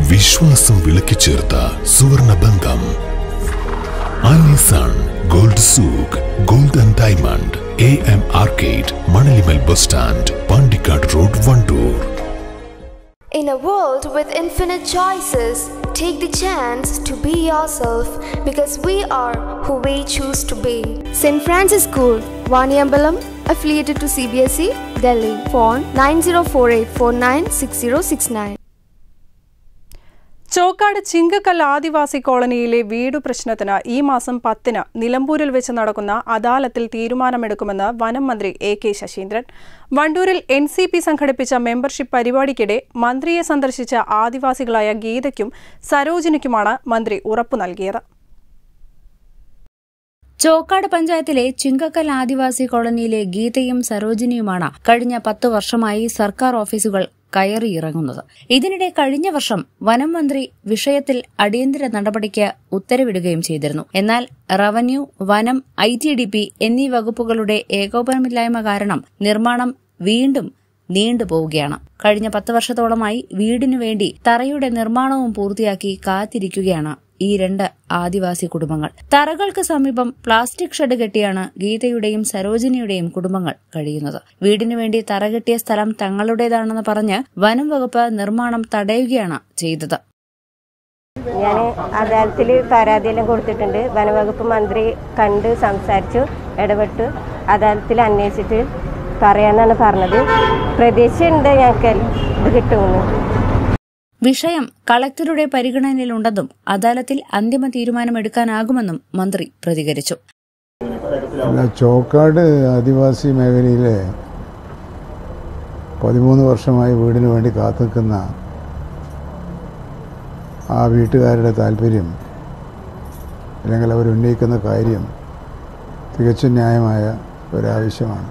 വിശ്വാസം വിളക്കിച്ചേർത്ത സുവർണ ബന്ധം. Alisan gold souk, gold and diamond, AM arcade, Manalimal bus stand, Pandikkad road, Wandoor. In a world with infinite choices, take the chance to be yourself because we are who we choose to be. St. Francis School, Vaniyambalam, affiliated to CBSE, Delhi. Phone 9048496069. Chokkad Chingakkal adivasi കോളനിയിലെ വീടു പ്രശ്നത്തിന് ഈ മാസം 10-ന് നിലമ്പൂരിൽ വെച്ച് നടക്കുന്ന അദാലത്തിൽ തീരുമാനമെടുക്കുമെന്ന് വനം മന്ത്രി AK ശശീന്ദ്രൻ. വണ്ടൂരിൽ NCP സംഘടിപ്പിച്ച മെമ്പർഷിപ്പ് പരിപാടിക്കിടെ മന്ത്രിയെ സന്ദർശിച്ച ആദിവാസികളായ ഗീതയ്ക്കും സരോജിനിക്കുമാണ് മന്ത്രി ഉറപ്പു നൽകിയത്. ചോക്കാട് പഞ്ചായത്തിലെ ചിങ്കക്കൽ ആദിവാസി കോളനിയിലെ ഗീതയും സരോജിനിയുമാണ് കഴിഞ്ഞ 10 വർഷമായി സർക്കാർ ഓഫീസുകൾ കയറിയിറങ്ങുന്നത്. ഇതിനിടെ കഴിഞ്ഞ വർഷം വനം മന്ത്രി വിഷയത്തിൽ അടിയന്തര നടപടിക്ക് ഉത്തരവിടുകയും ചെയ്തിരുന്നു. എന്നാൽ റവന്യൂ, വനം, ITDP എന്നീ വകുപ്പുകളുടെ ഏകോപനമില്ലായ്മ കാരണം നിർമ്മാണം വീണ്ടും നീണ്ടുപോവുകയാണ്. കഴിഞ്ഞ 10 വർഷത്തോളമായി വീടിനുവേണ്ടി തറയുടെ നിർമ്മാണവും പൂർത്തിയാക്കി കാത്തിരിക്കുകയാണ് ഈ 2 ആദിവാസി കുടുംബങ്ങൾ. തറകൾക്ക് സമീപം പ്ലാസ്റ്റിക് ഷെഡ് കെട്ടിയാണ് ഗീതയുടെയും സരോജിനിയുടെയും കുടുംബങ്ങൾ കഴിയുന്നത്. വീടിനുവേണ്ടി തറ കെട്ടിയ സ്ഥലം തങ്ങളുടേതാണെന്ന് പറഞ്ഞ് വനം വകുപ്പ് നിർമ്മാണം തടയുകയാണ് ചെയ്തത്. ഞാൻ അദാലത്തിൽ പരാതിയെല്ലാം കൊടുത്തിട്ടുണ്ട്. വനവകുപ്പ് മന്ത്രി കണ്ട് സംസാരിച്ചു, ഇടപെട്ടു. അദാലത്തിൽ അന്വേഷിച്ചിട്ട് പറയാന്നാണ് പറഞ്ഞത്. പ്രതീക്ഷയുണ്ട് ഞങ്ങൾക്ക് ഇത് കിട്ടുമെന്ന്. വിഷയം കളക്ടറുടെ പരിഗണനയിലുണ്ടെന്നും അദാലത്തിൽ അന്തിമ തീരുമാനമെടുക്കാനാകുമെന്നും മന്ത്രി പ്രതികരിച്ചു. ചോക്കാട് ആദിവാസി മേഖലയിലെ 13 വർഷമായി വീടിനു വേണ്ടി കാത്തുനിൽക്കുന്ന ആ വീട്ടുകാരുടെ താല്പര്യം അല്ലെങ്കിൽ അവരുന്നയിക്കുന്ന കാര്യം തികച്ചും ന്യായമായ ഒരാവശ്യമാണ്.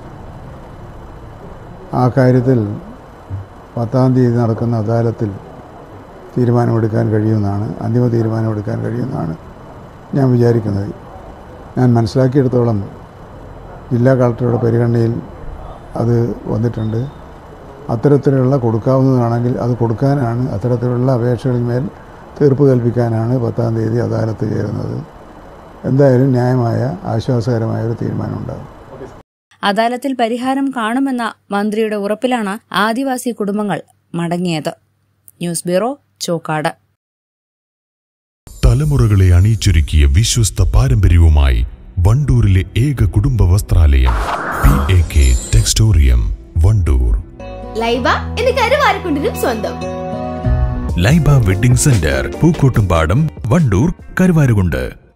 ആ കാര്യത്തിൽ 10-ാം തീയതി നടക്കുന്ന അദാലത്തിൽ തീരുമാനമെടുക്കാൻ കഴിയുമെന്നാണ്, അന്തിമ തീരുമാനമെടുക്കാൻ കഴിയുമെന്നാണ് ഞാൻ വിചാരിക്കുന്നത്. ഞാൻ മനസ്സിലാക്കിയെടുത്തോളം ജില്ലാ കളക്ടറുടെ പരിഗണനയിൽ അത് വന്നിട്ടുണ്ട്. അത്തരത്തിലുള്ള കൊടുക്കാവുന്നതാണെങ്കിൽ അത് കൊടുക്കാനാണ്, അത്തരത്തിലുള്ള അപേക്ഷകളിന്മേൽ തീർപ്പ് കൽപ്പിക്കാനാണ് 10-ാം തീയതി അദാലത്ത് ചേരുന്നത്. എന്തായാലും ന്യായമായ ആശ്വാസകരമായ ഒരു തീരുമാനമുണ്ടാകും. അദാലത്തിൽ പരിഹാരം കാണുമെന്ന മന്ത്രിയുടെ ഉറപ്പിലാണ് ആദിവാസി കുടുംബങ്ങൾ മടങ്ങിയത്. News bureau, Chokkad. തലമുറകളെ അണിയിച്ചൊരുക്കിയ വിശ്വസ്ത പാരമ്പര്യവുമായി വണ്ടൂരിലെ ഏക കുടുംബ വസ്ത്രാലയം PAK ടെക്സ്റ്റോറിയം, വണ്ടൂർ. ലൈബ എന്ന കരുവാരക്കുണ്ടിനും സ്വന്തം. Laiba wedding centre, Pookkottumpadam, Wandoor, Karuvarakundu.